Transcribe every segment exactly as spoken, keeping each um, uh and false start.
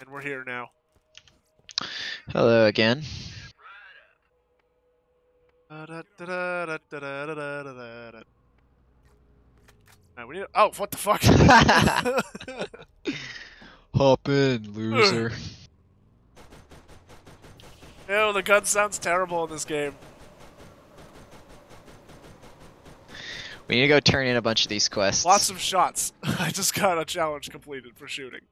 And we're here now. Hello again. Alright, we need. Oh, what the fuck? Hop in, loser. Ew, the gun sounds terrible in this game. We need to go turn in a bunch of these quests. Lots of shots. I just got a challenge completed for shooting.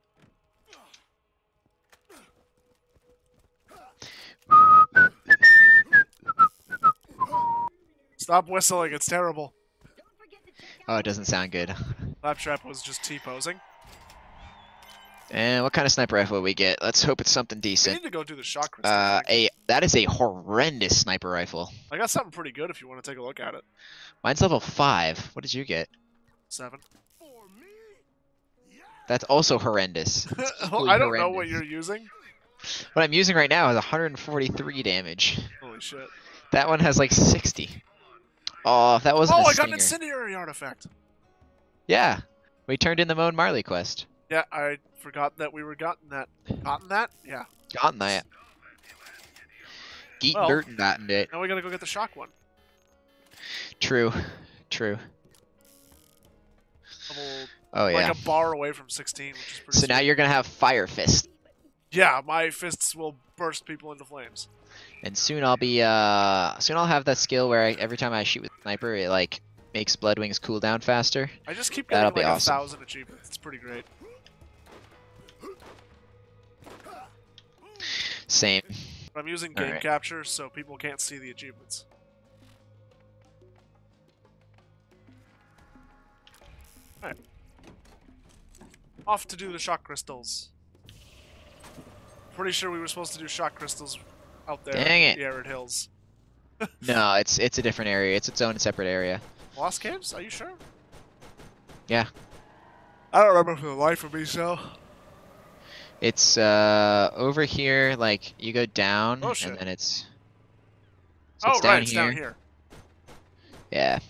Stop whistling, it's terrible. Oh, it doesn't sound good. Claptrap was just T-posing. And what kind of sniper rifle we get? Let's hope it's something We decent. need to go do the shot crystal Uh, thing. a that is a horrendous sniper rifle. I got something pretty good if you want to take a look at it. Mine's level five. What did you get? Seven. That's also horrendous. It's equally I don't know horrendous. what you're using. What I'm using right now is one hundred forty-three damage. Holy shit. That one has like sixty. Oh, if that wasn't Oh, a I got an stinger. incendiary artifact. Yeah, we turned in the Moan Marley quest. Yeah, I forgot that we were gotten that. Gotten that? Yeah. Gotten that. Geet Well- Burton gotten it. Now we gotta go get the shock one. True, true. Couple, Oh like yeah. a bar away from sixteen, which is pretty So now sweet. you're gonna have Fire Fist, Yeah, my fists will burst people into flames. and soon I'll be uh, soon I'll have that skill where I, every time I shoot with sniper, it like makes Bloodwings cool down faster. I just keep That'll getting be like awesome. a thousand achievements. It's pretty great. Same. But I'm using game Alright. capture so people can't see the achievements. Alright. Off to do the shock crystals. Pretty sure we were supposed to do shock crystals out there Dang in it. the arid hills. No, it's it's a different area. It's its own separate area. Lost Caves? Are you sure? Yeah. I don't remember for the life of me, so. It's uh over here. Like you go down, Oh, shit. and then it's. So Oh, it's down right, it's here. down here. Yeah.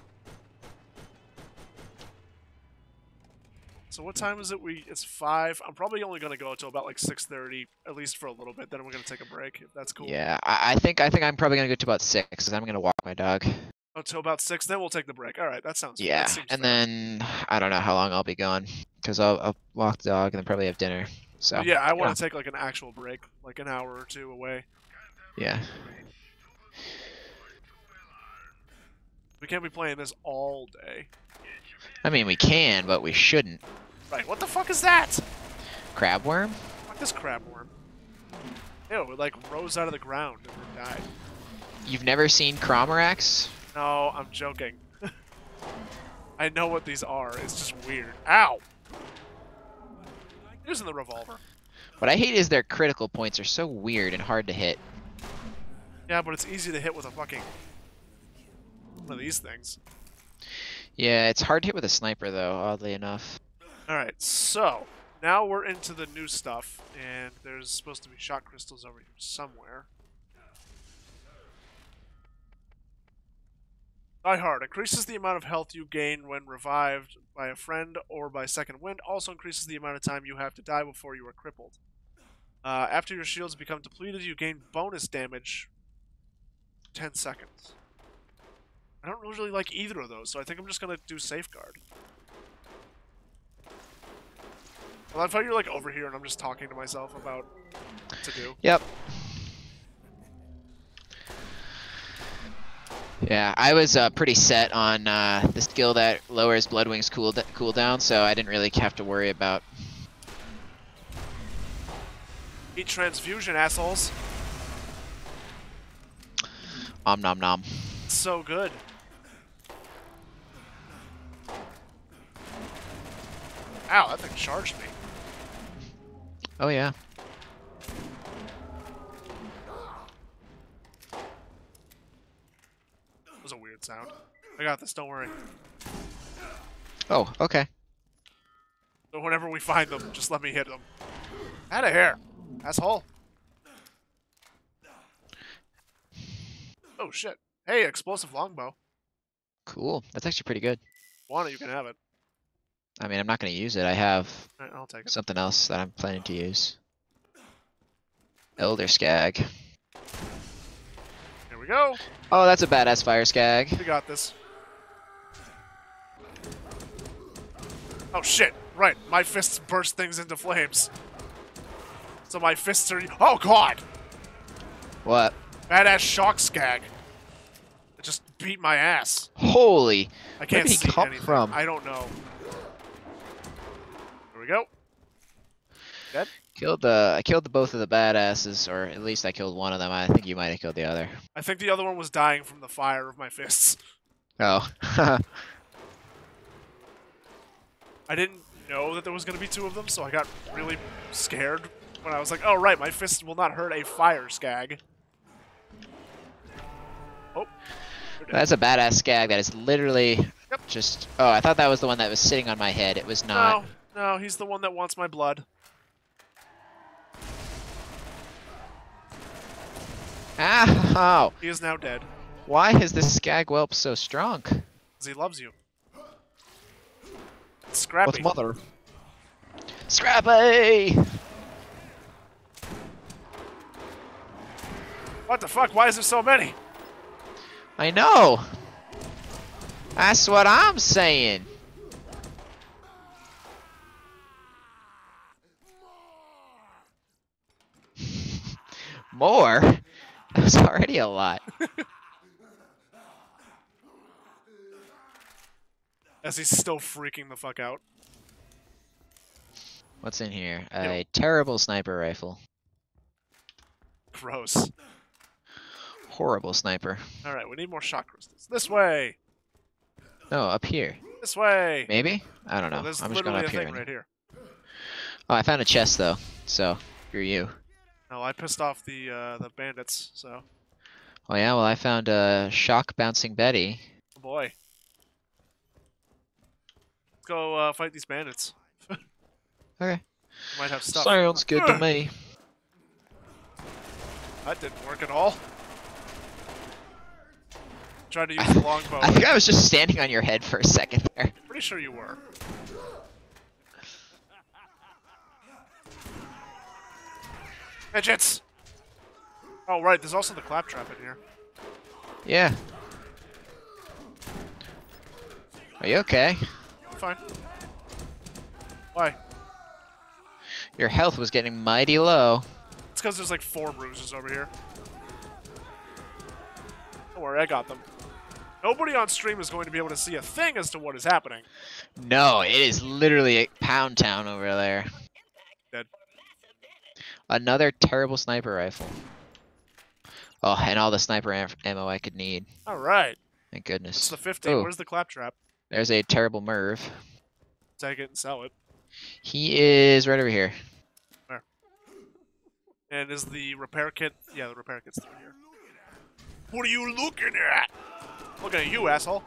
So what time is it? We It's five. I'm probably only going to go until about like six thirty, at least for a little bit. Then we're going to take a break, if that's cool. Yeah. I, I think I think I'm probably gonna go to about six, because I'm gonna walk my dog. Until about six, then we'll take the break. All right, that sounds Yeah, that seems and fair. then I don't know how long I'll be gone, because I'll, I'll walk the dog and then probably have dinner. So But yeah, I want to take like an actual break, like an hour or two away. yeah. We can't be playing this all day. I mean, we can, but we shouldn't. Right, what the fuck is that? Crabworm? Fuck this crabworm. Ew, it like rose out of the ground and then died. You've never seen Cromorax? No, I'm joking. I know what these are. It's just weird. Ow! Using the revolver. What I hate is their critical points are so weird and hard to hit. Yeah, but it's easy to hit with a fucking one of these things. Yeah, it's hard to hit with a sniper though, oddly enough. Alright, so now we're into the new stuff, and there's supposed to be shot crystals over here somewhere. Die Hard increases the amount of health you gain when revived by a friend or by second wind. Also increases the amount of time you have to die before you are crippled. Uh, after your shields become depleted, you gain bonus damage. ten seconds. I don't really like either of those, so I think I'm just gonna do Safeguard. Well, I thought you're like over here and I'm just talking to myself about what to do. Yep. Yeah, I was uh, pretty set on uh, the skill that lowers Bloodwing's cool cooldown, so I didn't really have to worry about. Eat transfusion, assholes. Om nom nom. It's so good. Ow, that thing charged me. Oh yeah. That was a weird sound. I got this, don't worry. Oh, okay. So whenever we find them, just let me hit them. Out of here, asshole. Oh shit. Hey, explosive longbow. Cool. That's actually pretty good. Want it, you can have it. I mean, I'm not gonna use it. I have Alright, I'll take it. something else that I'm planning to use. Elder Skag. Here we go. Oh, that's a badass fire Skag. We got this. Oh shit! Right, my fists burst things into flames. So my fists are. Oh god! What? Badass shock Skag. It just beat my ass. Holy! I can't Where did he see come anything. from? I don't know. Here we go. Dead? Killed the I killed the both of the badasses, or at least I killed one of them. I think you might have killed the other. I think the other one was dying from the fire of my fists. Oh. I didn't know that there was going to be two of them, so I got really scared when I was like, oh right, my fists will not hurt a fire Skag. Oh. You're dead. That's a badass Skag that is literally Yep. just... Oh, I thought that was the one that was sitting on my head. It was not. No, no, he's the one that wants my blood. Ow! He is now dead. Why is this Skag whelp so strong? Because he loves you. Scrappy. mother? Scrappy! What the fuck? Why is there so many? I know! That's what I'm saying. More? That's already a lot. As he's still freaking the fuck out. What's in here? A terrible sniper rifle. Gross. Horrible sniper. Alright, we need more shock crystals. This way! No, up here. This way! Maybe? I don't know. No, there's I'm just going literally up a here. thing right here. Oh, I found a chest though. So, screw you. No, I pissed off the uh, the bandits, so... Oh yeah, well I found a shock bouncing Betty. Oh boy. Let's go uh, fight these bandits. Okay. Might have stuff. Sounds good to Ugh. me. That didn't work at all. Tried to use the longbow. I think I was just standing on your head for a second there. Pretty sure you were. Midgets! Oh right, there's also the claptrap in here. Yeah. Are you okay? Fine. Why? Your health was getting mighty low. It's because there's like four bruises over here. Don't worry, I got them. Nobody on stream is going to be able to see a thing as to what is happening. No, it is literally a pound town over there. Dead. Another terrible sniper rifle. Oh, and all the sniper am ammo I could need. Alright. Thank goodness. It's the fifteen. Oh. Where's the claptrap? There's a terrible Merv. Take it and sell it. He is right over here. And is the repair kit? Yeah, the repair kit's through here. What are you looking at? Looking at you, asshole.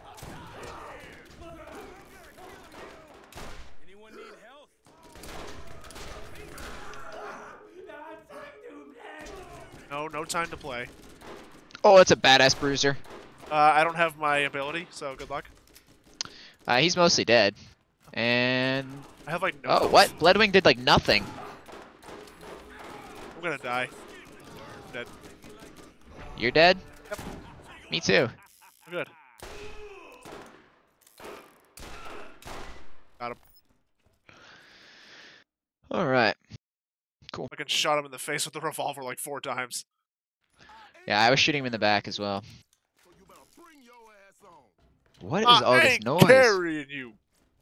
Anyone need help? No, no time to play. Oh, it's a badass bruiser. Uh, I don't have my ability, so good luck. Uh, he's mostly dead. And... I have like no. Oh, what? Bloodwing did like nothing. I'm gonna die. I'm dead. You're dead? Yep. Me too. I'm good. Got him. Alright. Fucking shot him in the face with the revolver like four times. Yeah, I was shooting him in the back as well. So you better bring your ass on. What is I all this ain't noise? carrying you.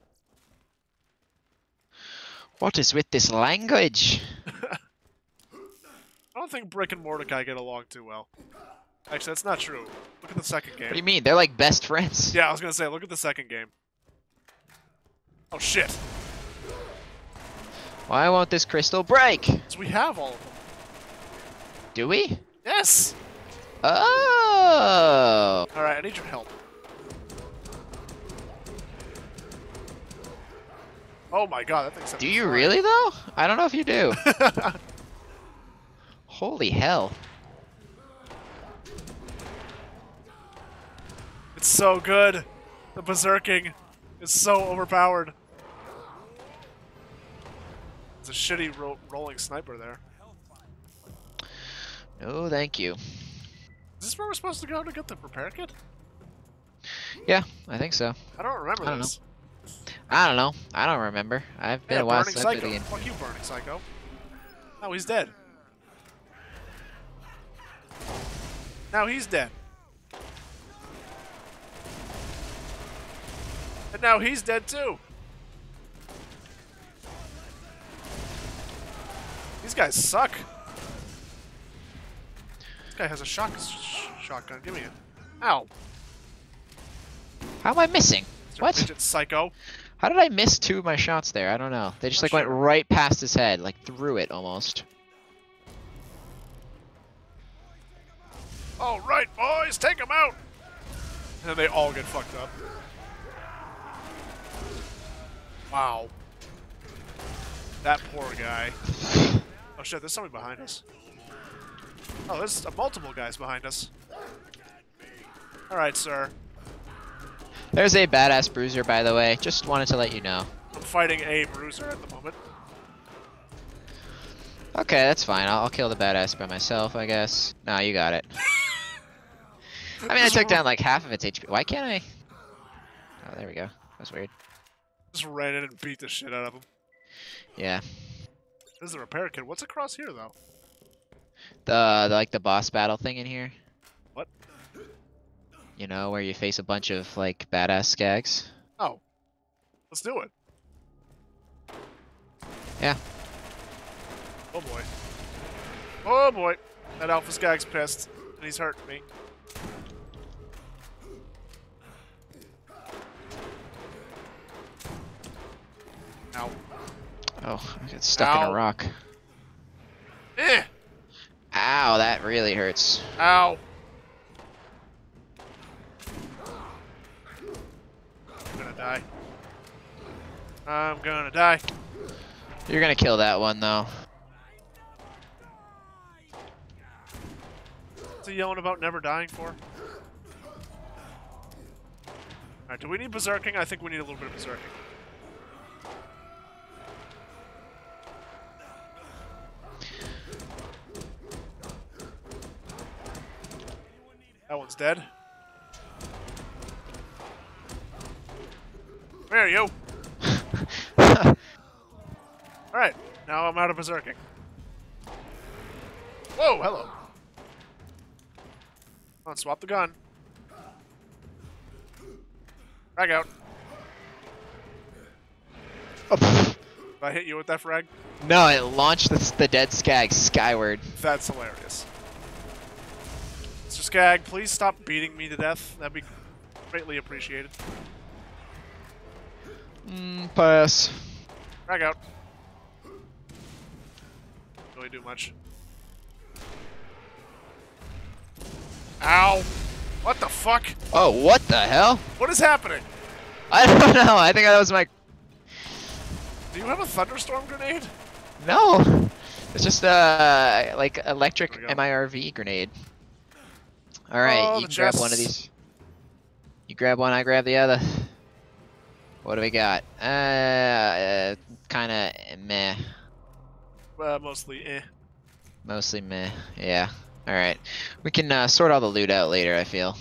What is with this language? I don't think Brick and Mordecai get along too well. Actually, that's not true. Look at the second game. What do you mean? They're like best friends. Yeah, I was gonna say, look at the second game. Oh shit. Why won't this crystal break? So we have all of them. Do we? Yes! Oh! Alright, I need your help. Oh my god, that thing's Do you really though? I don't know if you do. Holy hell. It's so good. The berserking is so overpowered. It's a shitty ro rolling sniper there. No, thank you. Is this where we're supposed to go to get the repair kit? Yeah, I think so. I don't remember I don't this. I don't know. I don't remember. I've been Yeah, a while Burning since I played Psycho. the game. Fuck you, Burning Psycho. Oh, he's dead. Now he's dead. And now he's dead too. These guys suck. This guy has a shock sh shotgun. Give me it. Ow. How am I missing? Mister What? Midget Psycho. How did I miss two of my shots there? I don't know. They just Not like went sure. right past his head, like through it almost. All right, boys, take him out. And they all get fucked up. Wow. That poor guy. Oh shit, there's somebody behind us. Oh, there's uh, multiple guys behind us. Alright, sir. There's a badass bruiser, by the way. Just wanted to let you know. I'm fighting a bruiser at the moment. Okay, that's fine. I'll, I'll kill the badass by myself, I guess. Nah, you got it. I mean, I Just took r- down like half of its H P. Why can't I? Oh, there we go. That's weird. Just ran in and beat the shit out of him. Yeah. This is a repair kit. What's across here, though? The, the like the boss battle thing in here. What? You know, where you face a bunch of like badass skags. Oh. Let's do it. Yeah. Oh boy. Oh boy. That Alpha Skag's pissed. And he's hurting me. Ow. Oh, I got stuck in Ow. a rock. Eh! Ow, that really hurts. Ow! I'm gonna die. I'm gonna die. You're gonna kill that one though. What's he yelling about never dying for? Alright, do we need berserking? I think we need a little bit of berserking. That one's dead. Come here, you! Alright, now I'm out of berserking. Whoa, hello. Come on, swap the gun. Frag out. Did I hit you with that frag? No, it launched the, the dead skag skyward. That's hilarious. Mister Skag, please stop beating me to death. That'd be greatly appreciated. Mm, pass. Frag out. Really do much. Ow! What the fuck? Oh, what the hell? What is happening? I don't know. I think that was my. Do you have a thunderstorm grenade? No. It's just uh like electric There we go. M I R V grenade. All right, Oh, you the can grab one of chests. these. You grab one, I grab the other. What do we got? Uh, uh kind of meh. Uh, mostly eh. Mostly meh. Yeah. All right. We can uh, sort all the loot out later, I feel.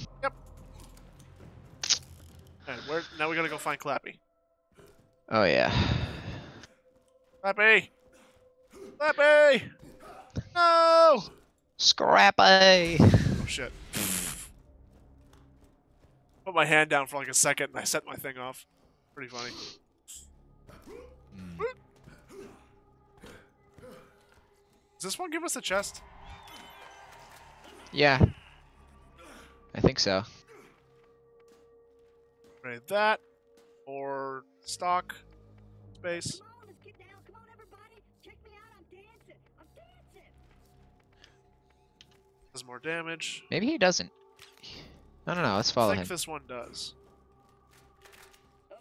Alright, where now we gotta go find Clappy. Oh yeah. Clappy! Clappy! No! Scrappy. Oh shit. Put my hand down for like a second and I set my thing off. Pretty funny. Does this one give us a chest? Yeah. I think so. Right, that. Or stock. Space. Come on, let's get down. Come on, everybody. Check me out. I'm dancing. I'm dancing. Does more damage. Maybe he doesn't. I don't know. Let's I follow think him. this one does. Oh,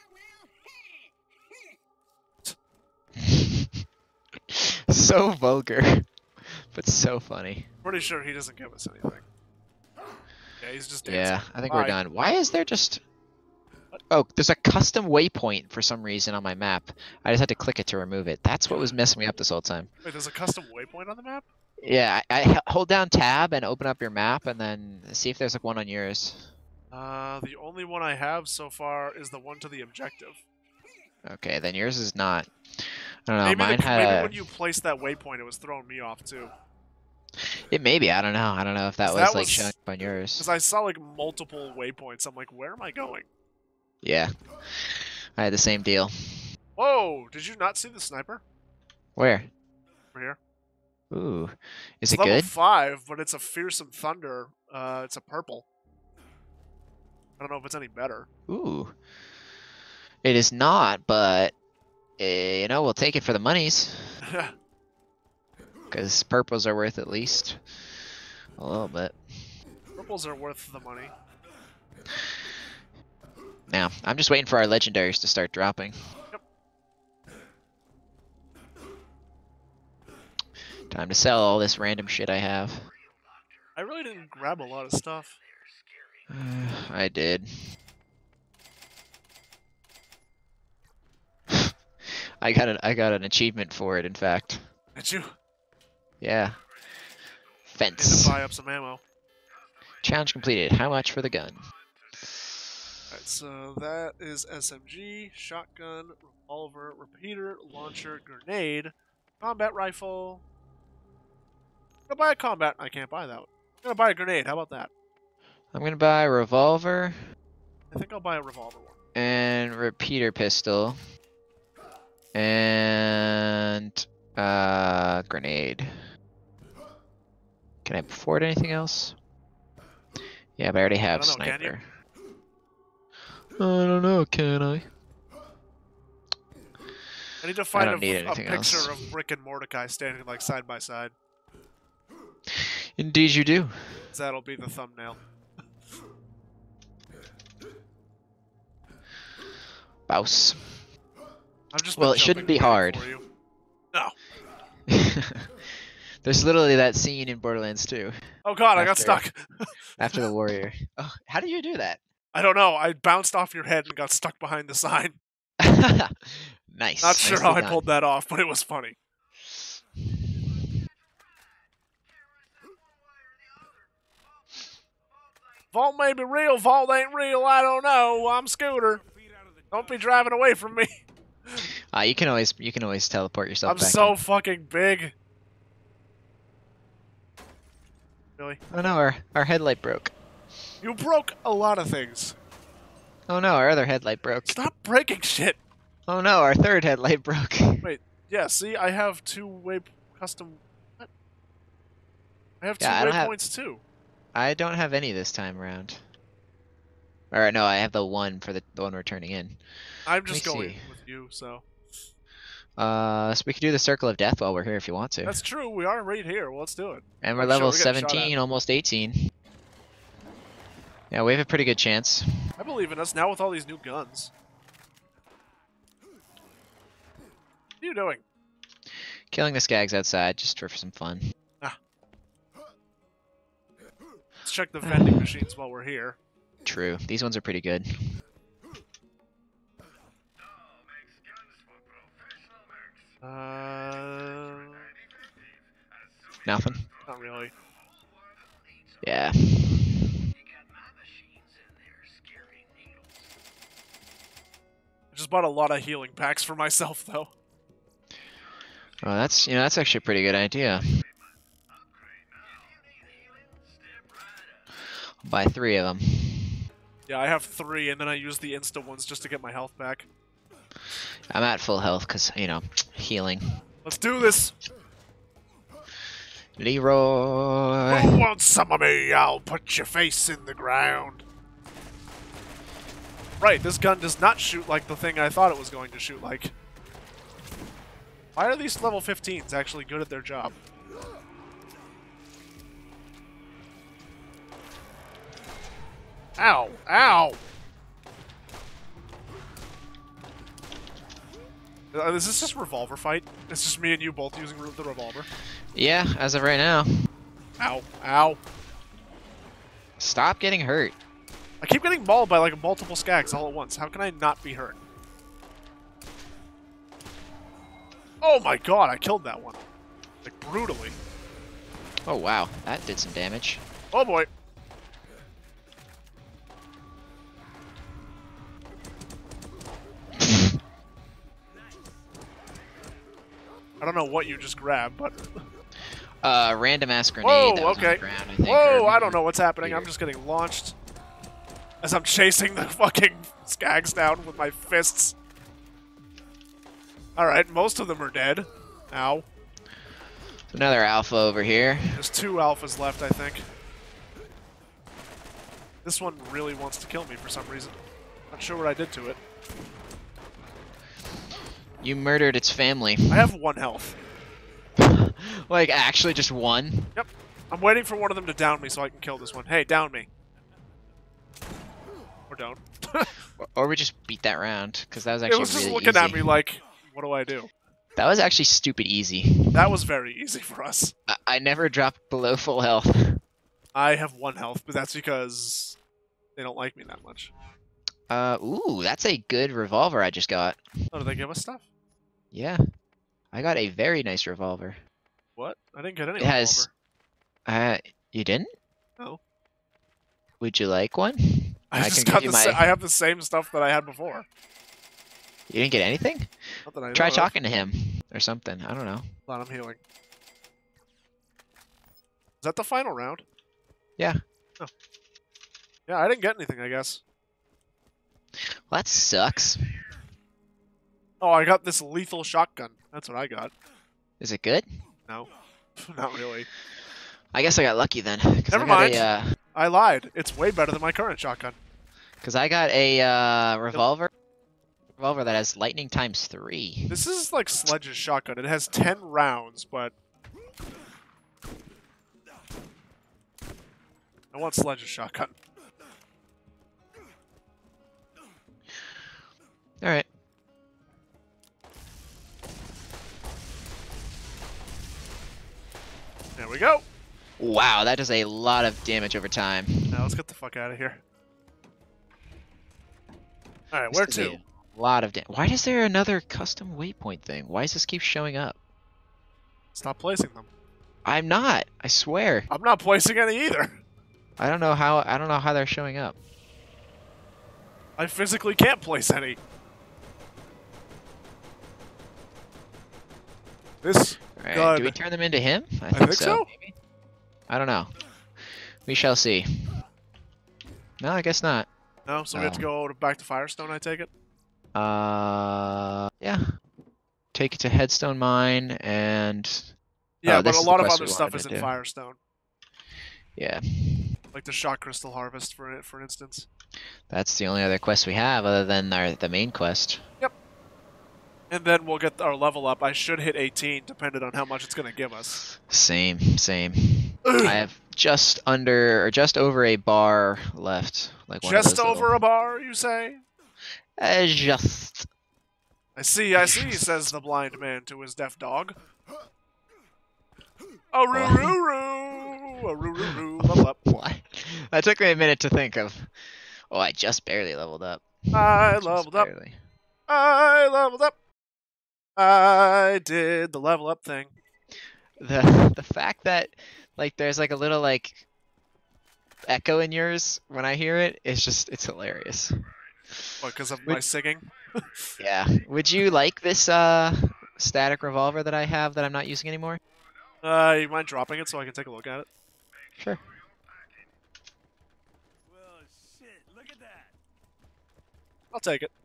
yeah? Well, So vulgar, but so funny. Pretty sure he doesn't give us anything. Yeah, he's just dancing. Yeah, I think Bye. we're done. Why is there just Oh, there's a custom waypoint for some reason on my map. I just had to click it to remove it. That's what was messing me up this whole time. Wait, there's a custom waypoint on the map? Yeah, I, I h- hold down tab and open up your map and then see if there's like one on yours. Uh, the only one I have so far is the one to the objective. Okay, then yours is not. I don't know. maybe mine the, had maybe a- when you placed that waypoint, it was throwing me off too. It may be. I don't know. I don't know if that 'Cause was that like was- showing up on yours. Because I saw like multiple waypoints. I'm like, where am I going? Yeah, I had the same deal. Whoa! Did you not see the sniper Where? over here? Ooh, is It's it level good? five, but it's a fearsome thunder. Uh, it's a purple. I don't know if it's any better. Ooh, it is not, but eh, you know we'll take it for the monies because purples are worth at least a little bit. Purples are worth the money. Now I'm just waiting for our legendaries to start dropping. Yep. Time to sell all this random shit I have. I really didn't grab a lot of stuff. I did. I got an I got an achievement for it. In fact, Did you? yeah. Need to Fence. buy up some ammo. Challenge completed. How much for the gun? Alright, so that is S M G, shotgun, revolver, repeater, launcher, grenade, combat rifle. I'm gonna buy a combat. I can't buy that one. I'm gonna buy a grenade. How about that? I'm gonna buy a revolver I think I'll buy a revolver one. and repeater pistol and uh grenade. Can I afford anything else? Yeah, but I already have don't know, can you? sniper. I don't know, can I? I need to find don't a, need a anything picture else. of Brick and Mordecai standing like side by side. Indeed you do. 'Cause that'll be the thumbnail. Bouse. I've just Well, been it shouldn't jumping be the game hard. for you. No. There's literally that scene in Borderlands two Oh god, I got After- stuck. after the warrior. Oh, how do you do that? I don't know. I bounced off your head and got stuck behind the sign. Nice. Not sure nicely how I done. pulled that off, but it was funny. Vault may be real, Vault ain't real, I don't know. I'm Scooter. Don't be driving away from me. Uh, you can always you can always teleport yourself I'm back. so in. fucking big. Really? Oh no, our our headlight broke. You broke a lot of things. Oh no, our other headlight broke. Stop breaking shit. Oh no, our third headlight broke. Wait, yeah, see, I have two way custom. What? I have two Yeah, I don't have- waypoints too. I don't have any this time around. Or no, I have the one for the, the one we're turning in. I'm me just going see. with you, so. Uh, so we could do the Circle of Death while we're here if you want to. That's true, we are right here. Well, let's do it. And we're Oh, level shit, we're getting shot seventeen, almost eighteen. Yeah, we have a pretty good chance. I believe in us now with all these new guns. What are you doing? Killing the skags outside just for some fun. Let's check the vending machines while we're here. True. These ones are pretty good. Uh, Nothing. not really. Yeah. I just bought a lot of healing packs for myself, though. Oh, that's you know that's actually a pretty good idea. I'll buy three of them. Yeah, I have three, and then I use the insta ones just to get my health back. I'm at full health because you know healing. Let's do this! Leroy. Who wants some of me? I'll put your face in the ground. Right, this gun does not shoot like the thing I thought it was going to shoot like. Why are these level fifteens actually good at their job? Ow! Ow! Uh, is this just revolver fight? It's just me and you both using the revolver. Yeah, as of right now. Ow! Ow! Stop getting hurt. I keep getting mauled by like multiple skags all at once. How can I not be hurt? Oh my god, I killed that one. Like, brutally. Oh wow, that did some damage. Oh boy. I don't know what you just grabbed, but... Uh, random ass grenade Whoa, that was okay. on the ground, I think. Whoa, or I don't know what's happening. here. I'm just getting launched. As I'm chasing the fucking skags down with my fists. Alright, most of them are dead. Ow. Another alpha over here. There's two alphas left, I think. This one really wants to kill me for some reason. Not sure what I did to it. You murdered its family. I have one health. Like, actually just one? Yep. I'm waiting for one of them to down me so I can kill this one. Hey, down me. Or don't. Or, or we just beat that round, because that was It actually was just really looking easy. at me like, what do I do? That was actually stupid easy. That was very easy for us. I, I never dropped below full health. I have one health, but that's because they don't like me that much. Uh, ooh, that's a good revolver I just got. Oh, do they give us stuff? Yeah. I got a very nice revolver. What? I didn't get any It has... Uh, you didn't? No. Would you like one? I, I just can got give the you sa- my- I have the same stuff that I had before. You didn't get anything? Not that I Try know of. talking to him. Or something. I don't know. Hold on, I'm healing. Is that the final round? Yeah. Oh. Yeah, I didn't get anything, I guess. Well, that sucks. Oh, I got this lethal shotgun. That's what I got. Is it good? No. Not really. I guess I got lucky then. 'cause Never I got mind. A, uh, I lied. It's way better than my current shotgun. Because I got a uh, revolver. Revolver that has lightning times three. This is like Sledge's shotgun. It has ten rounds, but... I want Sledge's shotgun. Alright. There we go. Wow, that does a lot of damage over time. Now let's get the fuck out of here. Alright, where This does to? A lot of damage. Why is there another custom waypoint thing? Why does this keep showing up? Stop placing them. I'm not. I swear. I'm not placing any either. I don't know how. I don't know how they're showing up. I physically can't place any. This All right. God. Do we turn them into him? I think so. Maybe? I don't know. We shall see. No, I guess not. No, so we have to go to, back to Firestone, I take it? Uh, yeah. Take it to Headstone Mine and Yeah, Oh, but this a is the lot of quest other we stuff wanted is to in do. Firestone. yeah. Like the Shock Crystal Harvest, for it, for instance. That's the only other quest we have other than our the main quest. And then we'll get our level up. I should hit eighteen, depending on how much it's going to give us. Same, same. I have just under or just over a bar left. Like one of Just those over little- a bar, you say? Uh, just. I see, I see, says the blind man to his deaf dog. Oh, roo What? roo roo! Oh, roo roo roo! Level up. What? That took me a minute to think of. Oh, I just barely leveled up. I Just leveled up. barely. I leveled up. I did the level up thing. The the fact that like there's like a little like echo in yours when I hear it is just it's hilarious. What, because of my Would- singing? Yeah. Would you like this uh static revolver that I have that I'm not using anymore? Uh, you mind dropping it so I can take a look at it? Sure. Well, shit, look at that. I'll take it.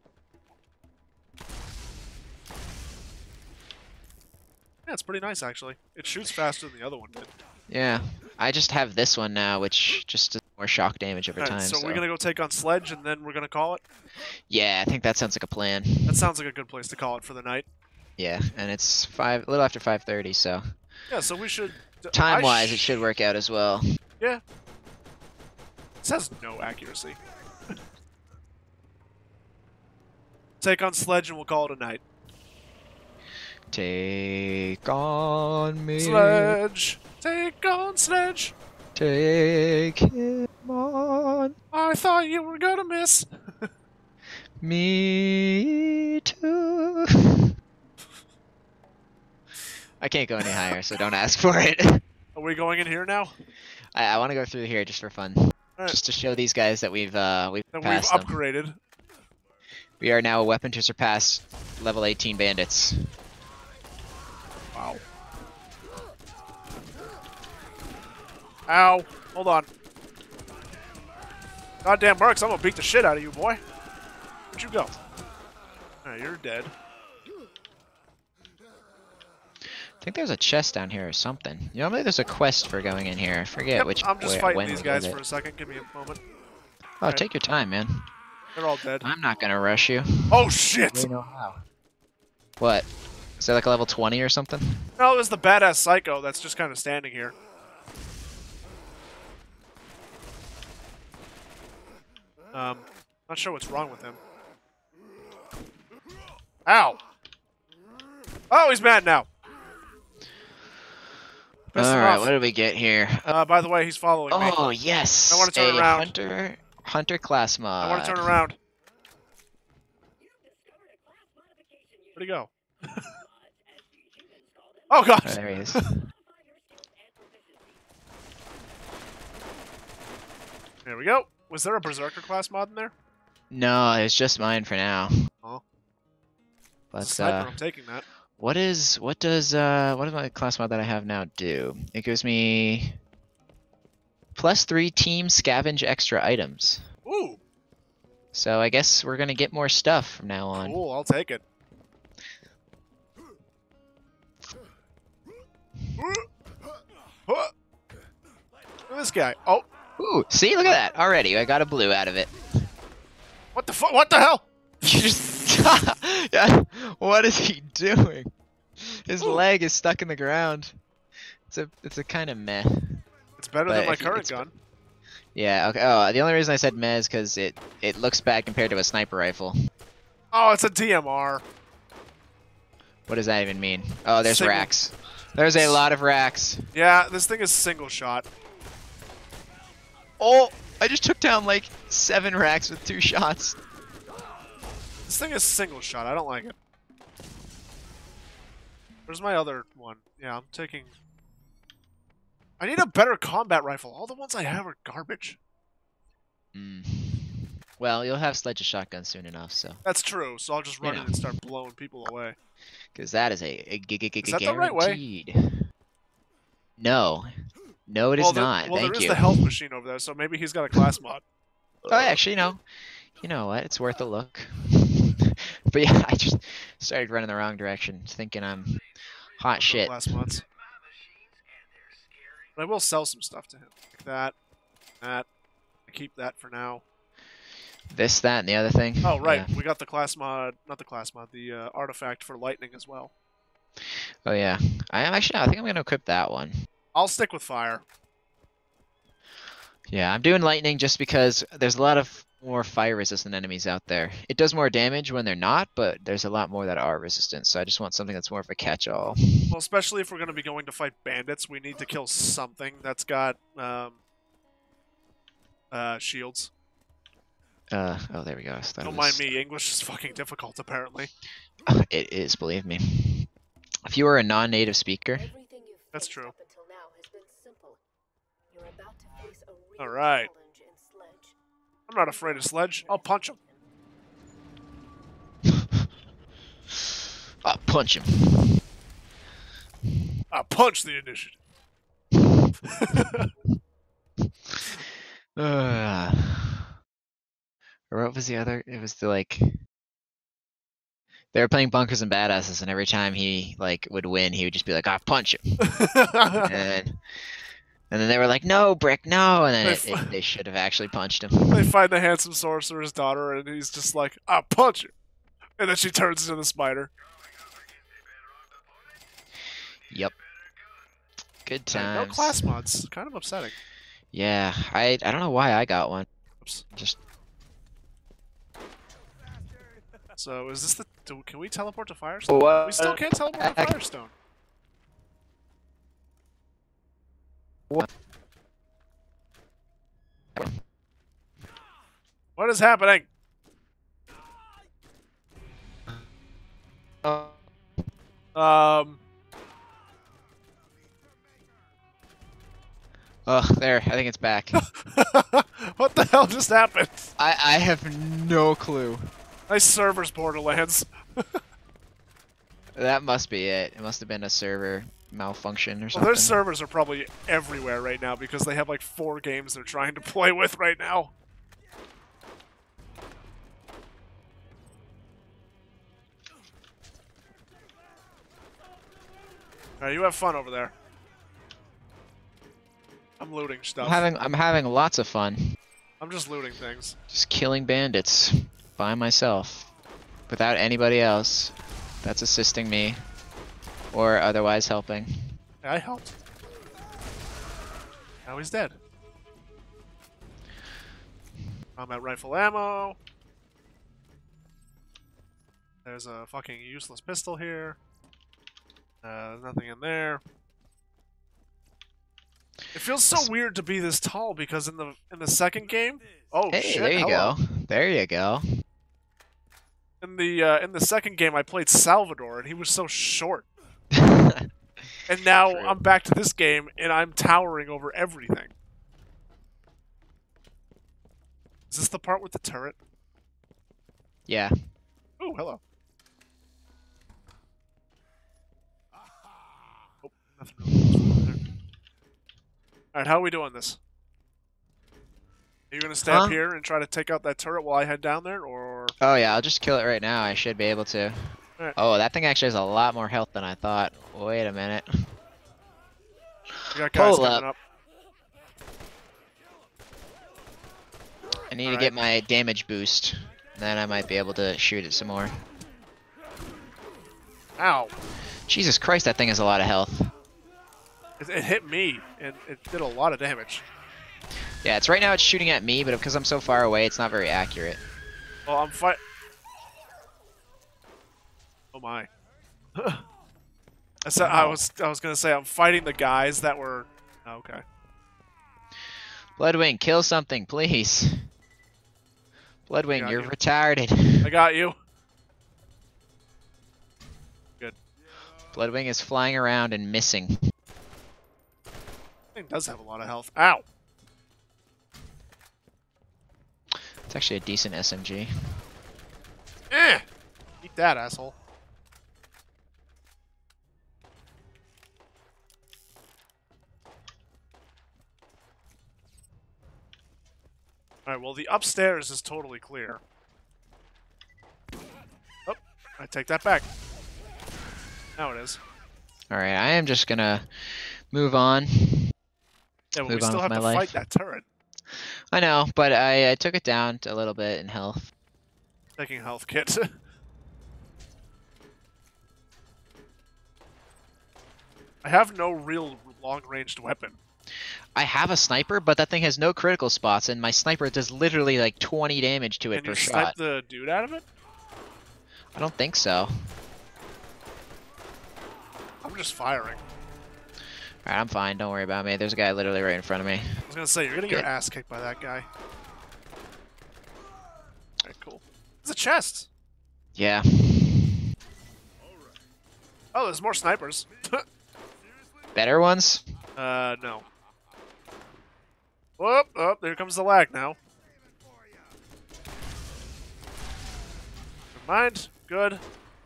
Yeah, it's pretty nice actually. It shoots faster than the other one did. Yeah. I just have this one now, which just does more shock damage over Alright, time. so, So, we're gonna go take on Sledge and then we're gonna call it? Yeah, I think that sounds like a plan. That sounds like a good place to call it for the night. Yeah, and it's five a little after five thirty, so Yeah, so we should... d- time I wise sh- it should work out as well. Yeah. This has no accuracy. Take on Sledge and we'll call it a night. Take on me. Sledge! Take on Sledge! Take him on. I I thought you were gonna miss. Me too. I can't go any higher, so don't ask for it. Are we going in here now? I, I want to go through here just for fun, Alright. just to show these guys that we've uh we've Then we've passed them. upgraded. We are now a weapon to surpass level eighteen bandits. Wow. Ow. Hold on. Goddamn Marks, I'm gonna beat the shit out of you, boy. Where'd you go? Alright, you're dead. I think there's a chest down here or something. You know, maybe there's a quest for going in here. I forget Yep, which. I'm just where, fighting when these we guys did for it. a second. Give me a moment. Oh, Alright. take your time, man. They're all dead. I'm not gonna rush you. Oh shit! know how. What? Is that like a level twenty or something? No, it was the badass psycho that's just kind of standing here. Um, not sure what's wrong with him. Ow! Oh, he's mad now. Pissed him All right, off. what did we get here? Uh, by the way, he's following me. Oh yes. I wanna turn a around. Hunter, hunter class mod. I want to turn around. Where'd he go? Oh god! Oh, there he is. There we go. Was there a Berserker class mod in there? No, it's just mine for now. Oh. But Sniper, uh, I'm taking that. what is what does uh what does my class mod that I have now do? It gives me plus three team scavenge extra items. Ooh, So I guess we're gonna get more stuff from now on. cool. I'll take it. Look at this guy. Oh, Ooh, see, look at that already. I got a blue out of it. what the fuck? What the hell? You just yeah. What is he doing? His Ooh. leg is stuck in the ground. It's a it's a kind of meh. It's better But than my if you- current it's- gun. Yeah. Okay. Oh, the only reason I said meh is because it it looks bad compared to a sniper rifle. Oh, it's a D M R. What does that even mean? Oh, there's Single- racks. There's a lot of racks. Yeah, this thing is single shot. Oh, I just took down like seven racks with two shots. This thing is single shot. I don't like it. Where's my other one? Yeah, I'm taking... I need a better combat rifle. All the ones I have are garbage. Mm. Well, you'll have sledge shotgun soon enough, so That's true, so I'll just run You in know. and start blowing people away. because that is a, a g- g- g- Is that the right way? guaranteed. No, no, it is well, there, not. well Thank there is you. the health machine over there, so maybe he's got a class mod. Oh, actually, no. You know what? It's worth a look. But yeah, I just started running the wrong direction, thinking I'm hot No shit. class mods. But I will sell some stuff to him. Like that. That. I keep that for now. This, that, and the other thing. Oh, right. Yeah. We got the class mod. Not the class mod. The uh, artifact for lightning as well. Oh yeah. I am actually. I think I'm gonna equip that one. I'll stick with fire. Yeah, I'm doing lightning just because there's a lot of more fire resistant enemies out there. It does more damage when they're not, but there's a lot more that are resistant. So I just want something that's more of a catch-all. Well, especially if we're going to be going to fight bandits, we need to kill something that's got um, uh, shields. Uh oh, there we go. I thought it Don't was- mind me. English is fucking difficult, apparently. It is, believe me. If you were a non-native speaker, Everything you've That's faced true. up until now has been simple. You're about to face a real All right. challenge in Sledge. I'm not afraid of Sledge. I'll punch him. I'll punch him. I'll punch the initiative. Uh, or what was the other? It was the like. They were playing Bunkers and Badasses, and every time he like would win, he would just be like, "I punch him," and then, and then they were like, "No, Brick, no," and then They it, f- it, they should have actually punched him. They find the handsome sorcerer's daughter, and he's just like, I'll punch her. And then she turns into the spider. Yep. Good Uh, times. no class mods. Kind of upsetting. Yeah, I I don't know why I got one. Oops. Just So is this the? Do, can we teleport to Firestone? What? We still can't teleport to Firestone. What is happening? Oh. Um. Oh, there. I think it's back. What the hell just happened? I I have no clue. Nice servers, Borderlands. That must be it. It must have been a server malfunction or Well, something. their servers are probably everywhere right now because they have like four games they're trying to play with right now. Alright, you have fun over there. I'm looting stuff. I'm having I'm having lots of fun. I'm just looting things. Just killing bandits by myself without anybody else that's assisting me or otherwise helping. Yeah, I helped. Now he's dead. Combat rifle ammo. There's a fucking useless pistol here. Uh, nothing in there. It feels so weird to be this tall because in the in the second game, oh Hey, shit! there you hello. go. There you go. In the uh, in the second game, I played Salvador, and he was so short. And now True. I'm back to this game, and I'm towering over everything. Is this the part with the turret? Yeah. Oh, hello. Oh, nothing really useful there. Alright, how are we doing this? Are you gonna stay Huh? up here and try to take out that turret while I head down there, or...? Oh yeah, I'll just kill it right now. I should be able to. Alright. Oh, that thing actually has a lot more health than I thought. Wait a minute. We got guys Hold coming up. up. I need Alright. to get my damage boost. Then I might be able to shoot it some more. Ow! Jesus Christ, that thing has a lot of health. It, it hit me, and it did a lot of damage. Yeah, it's right now it's shooting at me, but because I'm so far away, it's not very accurate. Well, I'm fight. Oh my! I said I Wow. was I was gonna say I'm fighting the guys that were. Oh, okay. Bloodwing, kill something, please. Bloodwing, Got you're you. retarded. I got you. Good. Bloodwing is flying around and missing. Thing does have a lot of health. Ow! It's actually a decent S M G. Eh! Eat that, asshole. Alright, well, the upstairs is totally clear. Oh, I take that back. Now it is. Alright, I am just gonna move on. Yeah, but we Move on still with have my to life. fight that turret. I know, but I, I took it down to a little bit in health. Taking a health kit. I have no real long-ranged weapon. I have a sniper, but that thing has no critical spots, and my sniper does literally like twenty damage to it Can per you snipe shot. the dude out of it? I don't think so. I'm just firing. Alright, I'm fine. Don't worry about me. There's a guy literally right in front of me. I was gonna say, you're getting your Good. ass kicked by that guy. Alright, cool. There's a chest! Yeah. Oh, there's more snipers. Better ones? uh, no. Whoop! Oh, there comes the lag now. Never mind. Good.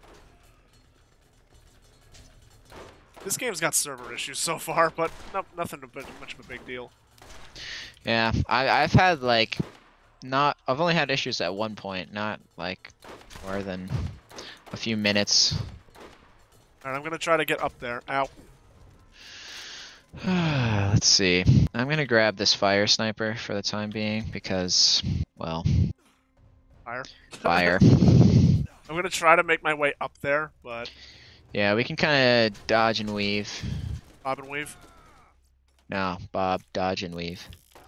This game's got server issues so far, but no, nothing a bit, much of a big deal. Yeah. I, I've had like not. I've only had issues at one point, not like more than a few minutes. Alright, I'm gonna try to get up there. Ow. Let's see. I'm gonna grab this fire sniper for the time being because, well, Fire. fire. I'm gonna try to make my way up there, but Yeah, we can kind of dodge and weave. bob and weave. No, Bob, dodge and weave.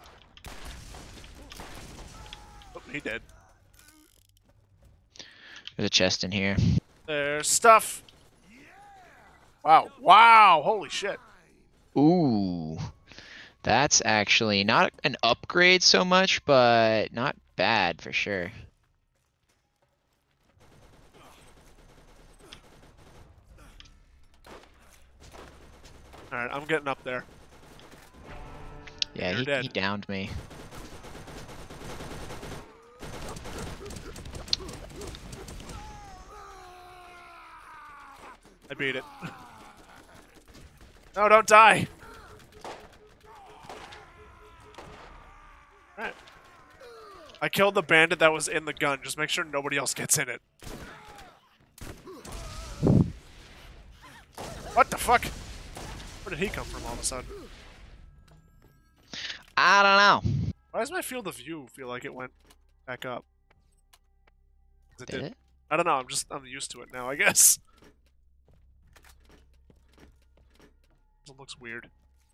Oh, he did. There's a chest in here. There's stuff. Wow. Wow. Holy shit. Ooh, that's actually not an upgrade so much, but not bad for sure. Alright, I'm getting up there. Yeah, You're he, dead. he downed me. I beat it. No, don't die! Alright. I killed the bandit that was in the gun. Just make sure nobody else gets in it. What the fuck? Where did he come from all of a sudden? I don't know. Why does my field of view feel like it went back up? 'Cause It Did it? I don't know. I'm just I'm used to it now, I guess. It looks weird.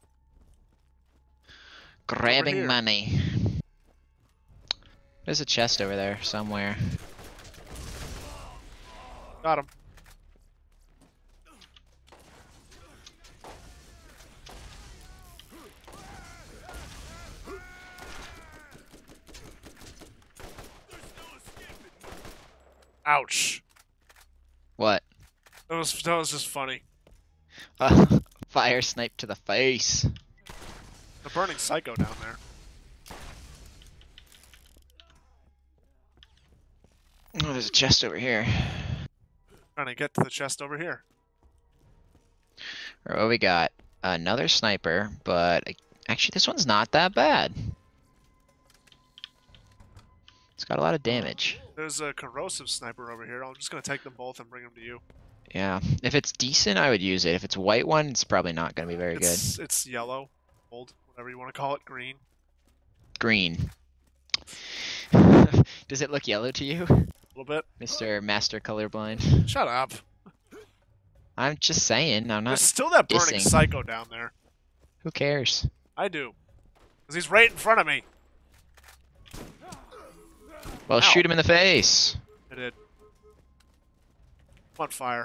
Grabbing here. money. There's a chest over there somewhere. Got him. Ouch. What? That was that was just funny. Uh, fire snipe to the face. The burning psycho down there. Oh, there's a chest over here. Trying to get to the chest over here. Or what we got? Another sniper, but uh, actually this one's not that bad. It's got a lot of damage. There's a corrosive sniper over here. I'm just gonna take them both and bring them to you. Yeah, if it's decent, I would use it. If it's a white one, it's probably not going to be very It's it's yellow, gold, whatever you want to call it, green. good. Green. Does it look yellow to you, A little bit. Mister Master Colorblind? Shut up. I'm just saying. I'm not. There's still that burning dissing. psycho down there. Who cares? I do. Because he's right in front of me. Well, Ow. shoot him in the face. I did. I'm on fire.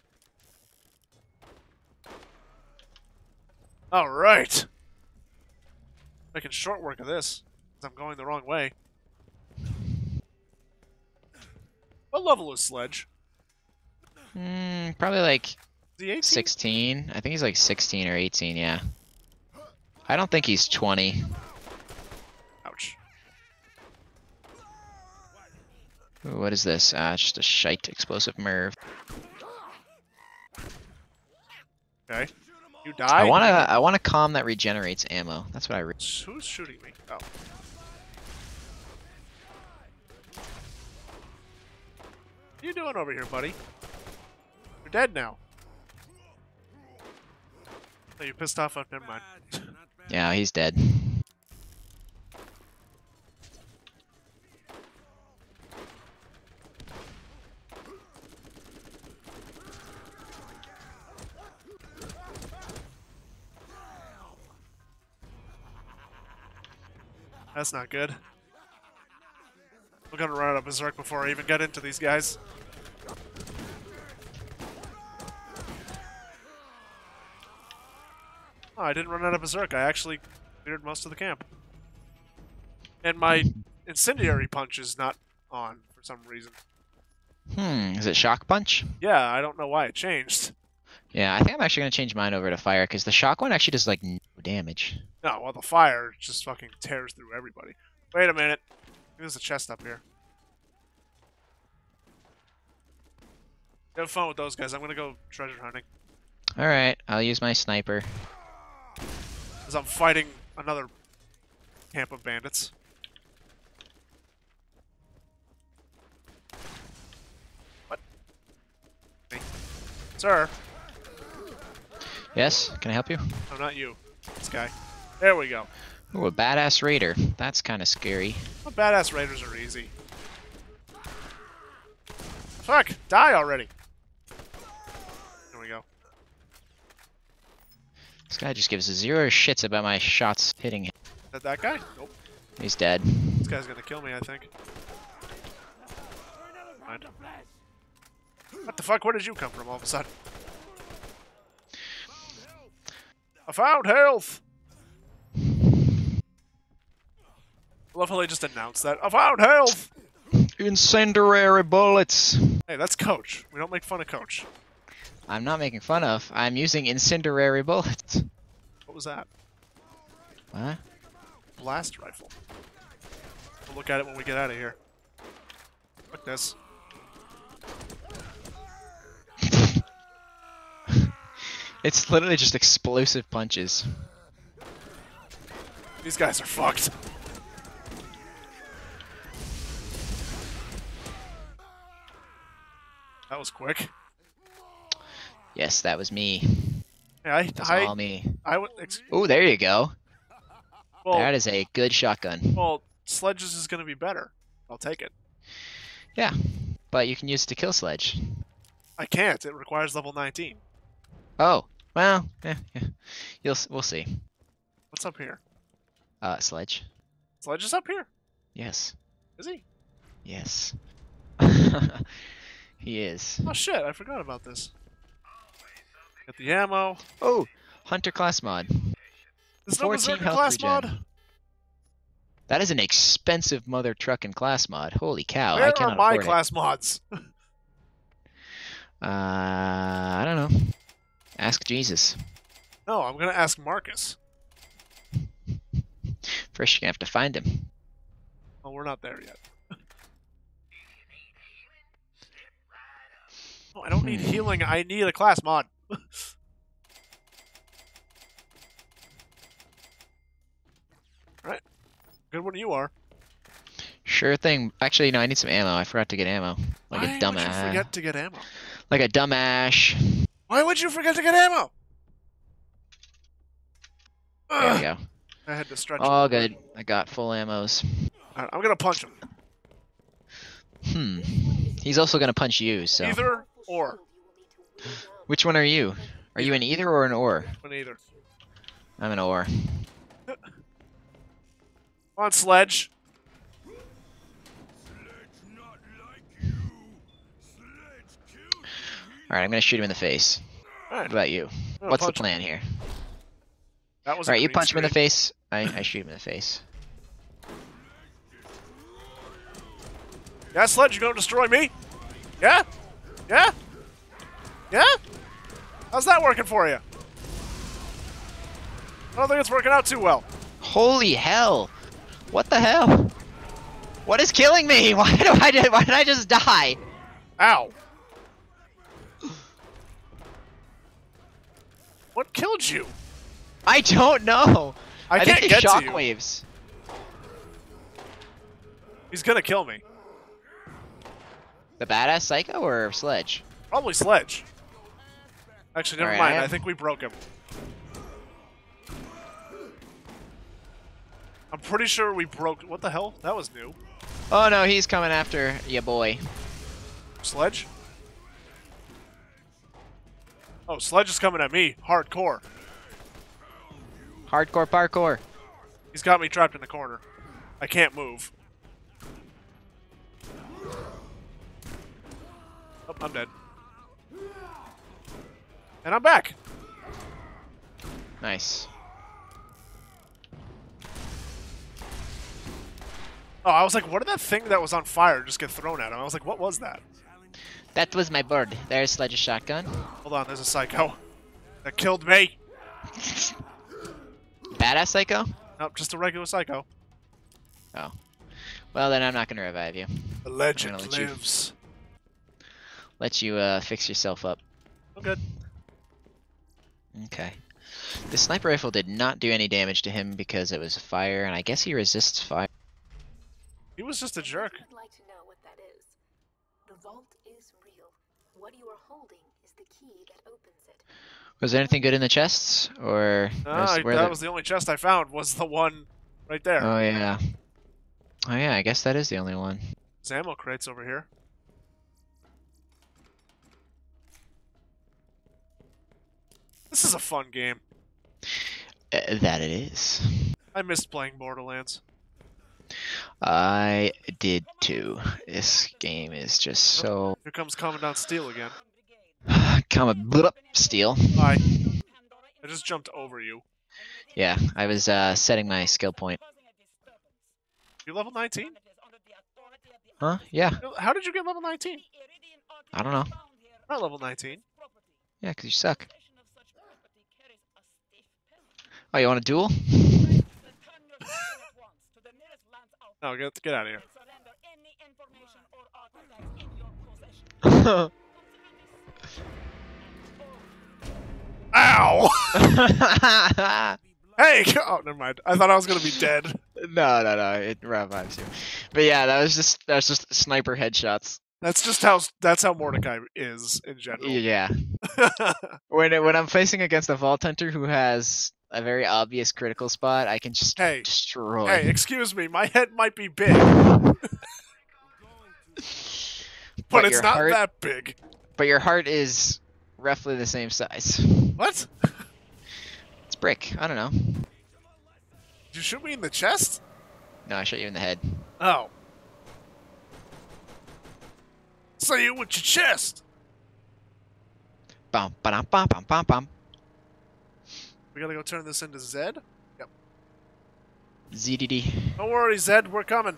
Alright. Making short work of this. Because I'm going the wrong way. What level is Sledge? Hmm, probably like Is he eighteen? sixteen. I think he's like sixteen or eighteen, yeah. I don't think he's twenty. Ouch. Ooh, what is this? Ah, it's just a shite explosive merv. Okay. You die? I wanna, I wanna calm that regenerates ammo. That's what I. Re Who's shooting me? Oh. What are you doing over here, buddy? You're dead now. Oh, you pissed off? Oh, never mind. yeah, he's dead. That's not good. We're gonna run out of berserk before I even get into these guys. Oh, I didn't run out of berserk. I actually cleared most of the camp. And my incendiary punch is not on for some reason. Hmm, is it shock punch? Yeah, I don't know why it changed. Yeah, I think I'm actually gonna change mine over to fire because the shock one actually does like no damage. No, well, the fire just fucking tears through everybody. Wait a minute. There's a chest up here. Have fun with those guys. I'm gonna go treasure hunting. All right, I'll use my sniper. As I'm fighting another camp of bandits. What? Hey. Sir. Yes, can I help you? No, not you. This guy. There we go. Ooh, a badass raider. That's kind of scary. Well, badass raiders are easy. Fuck! Die already! There we go. This guy just gives zero shits about my shots hitting him. Is that that guy? Nope. He's dead. This guy's gonna kill me, I think. Mind. What the fuck? Where did you come from all of a sudden? I found health! I love how they just announced that. I found health! Incendiary bullets. Hey, that's Coach. We don't make fun of Coach. I'm not making fun of. I'm using incendiary bullets. What was that? What? Blast rifle. We'll look at it when we get out of here. Look this. It's literally just explosive punches. These guys are fucked. That was quick. Yes, that was me. Hey, I, That's I, all me. I would. Ex Oh, there you go. well, That is a good shotgun. well, Sledge's is gonna be better. I'll take it. Yeah, but you can use it to kill Sledge. I can't. It requires level nineteen. Oh, well, yeah, yeah. You'll s- we'll see. What's up here? Uh, Sledge. Sledge is up here. Yes, Is he? yes. He is. Oh shit! I forgot about this. Get the ammo. Oh, Hunter class mod. There's no fourteen Berserker health class regen. mod. That is an expensive mother trucking class mod. Holy cow! I Where cannot are my afford class mods? it. Uh, I don't know. Ask Jesus. No, I'm gonna ask Marcus. First, you're gonna have to find him. Well, we're not there yet. No, I don't need Hmm. healing. I need a class mod. Alright. Good one you are. Sure thing. Actually, no, I need some ammo. I forgot to get ammo. Like Why a would you dumbass. forget to get ammo? Like a dumbass. Why would you forget to get ammo? There we Ugh, go. I had to stretch. All it. good. I got full ammos. Alright, I'm gonna punch him. Hmm. He's also gonna punch you, so. Either or. Which one are you? Are you an either or an or? One either. I'm an or. Come on, Sledge. Alright, I'm gonna shoot him in the face. Alright. What about you? I'm What's the punch him. plan here? That was a Alright, you green punch him in the screen. face. I, I shoot him in the face. Yeah, Sledge, you gonna destroy me? Yeah? Yeah? Yeah? How's that working for you? I don't think it's working out too well. Holy hell! What the hell? What is killing me? Why do I did? Why did I just die? Ow. What killed you? I don't know. I think can't it's get to you. shockwaves. He's gonna kill me. The badass psycho or Sledge? Probably Sledge. Actually, never Alright, mind. I I, have- think we broke him. I'm pretty sure we broke... What the hell? That was new. Oh no, he's coming after ya boy. Sledge? Oh, Sledge is coming at me. Hardcore. Hardcore parkour. He's got me trapped in the corner. I can't move. Oh, I'm dead. And I'm back. Nice. Oh, I was like, what did that thing that was on fire just get thrown at him? I was like, what was that? That was my bird. There's Sledge's shotgun. Hold on, there's a psycho. That killed me. Badass psycho? Nope, just a regular psycho. Oh. Well then I'm not gonna revive you. The legend let you- lives. Let you uh, fix yourself up. I'm good. Okay. The sniper rifle did not do any damage to him because it was fire, and I guess he resists fire. He was just a jerk. I'd like to know what that is. The vault is real. What you are holding is the key that opens it. Was there anything good in the chests, or Ah, was- I- where that the- was the only chest I found, was the one right there. Oh yeah. Oh yeah, I guess that is the only one. There's ammo crates over here. This is a fun game. Uh, that it is. I missed playing Borderlands. I did too. This game is just so. Here comes Commandant Steel again. Come a blip steal. Hi. I just jumped over you. Yeah, I was uh, setting my skill point. You level nineteen? Huh? Yeah. How did you get level nineteen? I don't know. Not level nineteen. Yeah, 'cause you suck. Oh, you want a duel? No, get get out of here. Ow! Hey! Oh, never mind. I thought I was gonna be dead. No, no, no. It revives you. But yeah, that was just that was just sniper headshots. That's just how that's how Mordecai is in general. Yeah. When it, when I'm facing against a Vault Hunter who has a very obvious critical spot, I can just Hey. destroy. Hey, excuse me. My head might be big, but it's your not heart, that big. But your heart is roughly the same size. What? It's brick. I don't know. Did you shoot me in the chest? No, I shot you in the head. Oh. Say it with your chest. Bum, ba-dum, bum, bum, bum, bum. We gotta go turn this into Zed? Yep. Z D D. Don't worry, Zed, we're coming.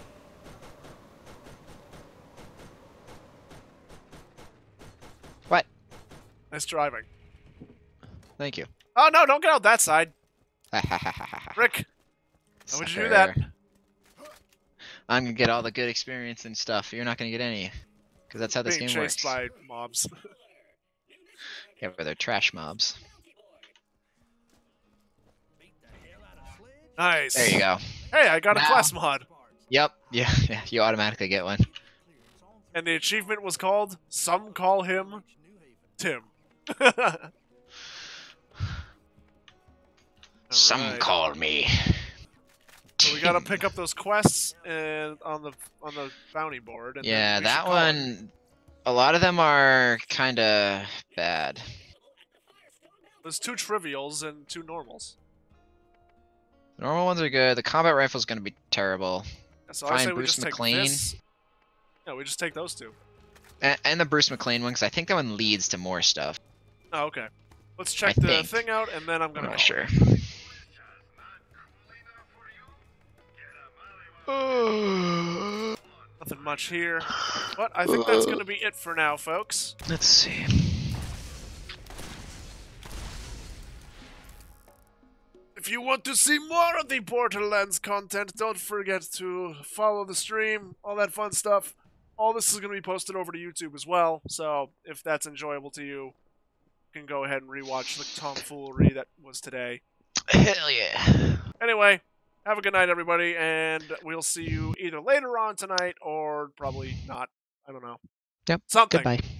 What? Nice driving. Thank you. Oh no, don't get out that side. Rick, how would you do that? Sucker. I'm gonna get all the good experience and stuff. You're not gonna get any. Because that's how this Being game works. chased by mobs. Yeah, but they're trash mobs. Nice. There you go. Hey, I got a Now- class mod. Yep. Yeah, yeah. You automatically get one. And the achievement was called Some Call Him Tim. Some Alright. call me. So we gotta pick up those quests and on the on the bounty board. And then Yeah, we that should call him. one. A lot of them are kind of bad. There's two trivials and two normals. The normal ones are good. The combat rifle's gonna be terrible. So I Find say we Bruce just take McLean. this. No, we just take those two. And, and the Bruce McLean one, because I think that one leads to more stuff. Oh, okay. Let's check I the think. thing out, and then I'm I'm gonna not call sure. it. Nothing much here. But I think that's gonna be it for now, folks. Let's see. If you want to see more of the Borderlands content, don't forget to follow the stream, all that fun stuff. All this is going to be posted over to YouTube as well, so if that's enjoyable to you, you can go ahead and rewatch the tomfoolery that was today. Hell yeah. Anyway, have a good night, everybody, and we'll see you either later on tonight or probably not. I don't know. Yep. Something. Goodbye.